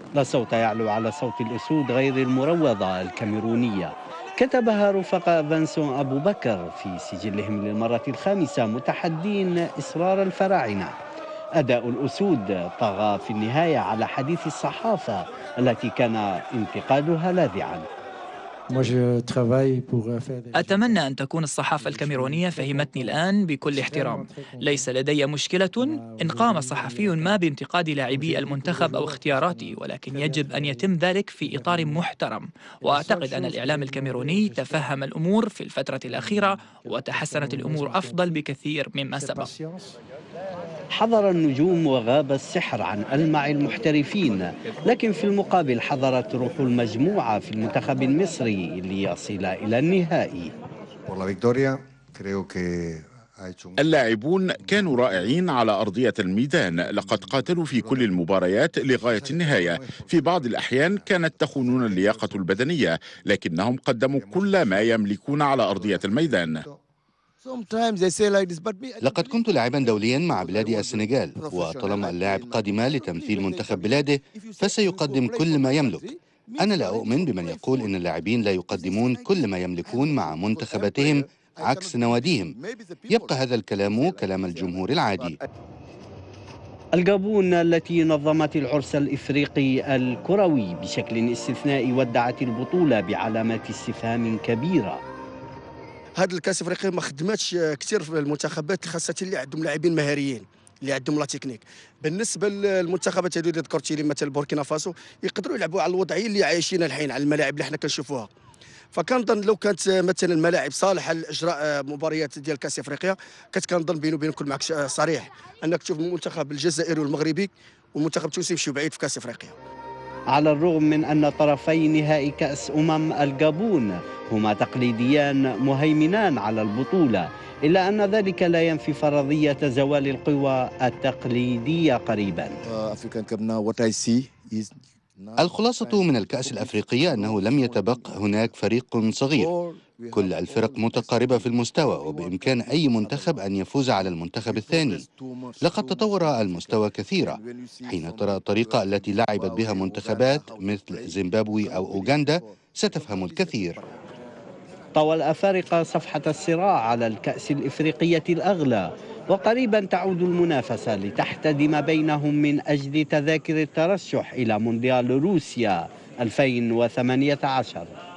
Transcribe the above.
لا صوت يعلو على صوت الأسود غير المروضة الكاميرونية، كتبها رفقاء فانسون أبو بكر في سجلهم للمرة الخامسة متحدين إصرار الفراعنة. أداء الأسود طغى في النهاية على حديث الصحافة التي كان انتقادها لاذعا. أتمنى أن تكون الصحافة الكاميرونية فهمتني الآن بكل احترام. ليس لدي مشكلة إن قام صحفي ما بانتقاد لاعبي المنتخب أو اختياراتي، ولكن يجب أن يتم ذلك في إطار محترم. وأعتقد أن الإعلام الكاميروني تفهم الأمور في الفترة الأخيرة وتحسنت الأمور أفضل بكثير مما سبق. حضر النجوم وغاب السحر عن ألمع المحترفين، لكن في المقابل حضرت روح المجموعة في المنتخب المصري ليصل إلى النهائي. اللاعبون كانوا رائعين على أرضية الميدان، لقد قاتلوا في كل المباريات لغاية النهاية. في بعض الأحيان كانت تخونون اللياقة البدنية، لكنهم قدموا كل ما يملكون على أرضية الميدان. لقد كنت لاعبا دوليا مع بلاد السنغال، وطالما اللاعب قادم لتمثيل منتخب بلاده فسيقدم كل ما يملك. أنا لا أؤمن بمن يقول إن اللاعبين لا يقدمون كل ما يملكون مع منتخباتهم عكس نواديهم. يبقى هذا الكلام كلام الجمهور العادي. الجابون التي نظمت العرس الإفريقي الكروي بشكل استثنائي ودعت البطولة بعلامات استفهام كبيرة. هذا الكاس الافريقي ما خدماتش كثير في المنتخبات، خاصه اللي عندهم لاعبين مهاريين اللي عندهم لا تكنيك. بالنسبه للمنتخبات هذو اللي ذكرتي لي مثل بوركينا فاسو يقدروا يلعبوا على الوضعيه اللي عايشين الحين، على الملاعب اللي حنا كنشوفوها. فكنظن لو كانت مثلا الملاعب صالحه لاجراء مباريات ديال كاس افريقيا، كنظن بيني وبينكم معك صريح انك تشوف المنتخب الجزائري والمغربي والمنتخب التونسي يمشيو بعيد في كاس افريقيا. على الرغم من أن طرفي نهائي كأس الجابون هما تقليديان مهيمنان على البطولة، إلا أن ذلك لا ينفي فرضية زوال القوى التقليدية قريبا. الخلاصة من الكأس الأفريقية أنه لم يتبق هناك فريق صغير، كل الفرق متقاربة في المستوى، وبإمكان أي منتخب أن يفوز على المنتخب الثاني. لقد تطور المستوى كثيرا. حين ترى الطريقة التي لعبت بها منتخبات مثل زيمبابوي أو أوغندا ستفهم الكثير. طوى الأفارقة صفحة الصراع على الكأس الإفريقية الأغلى، وقريبا تعود المنافسة لتحتدم بينهم من أجل تذاكر الترشح إلى مونديال روسيا 2018.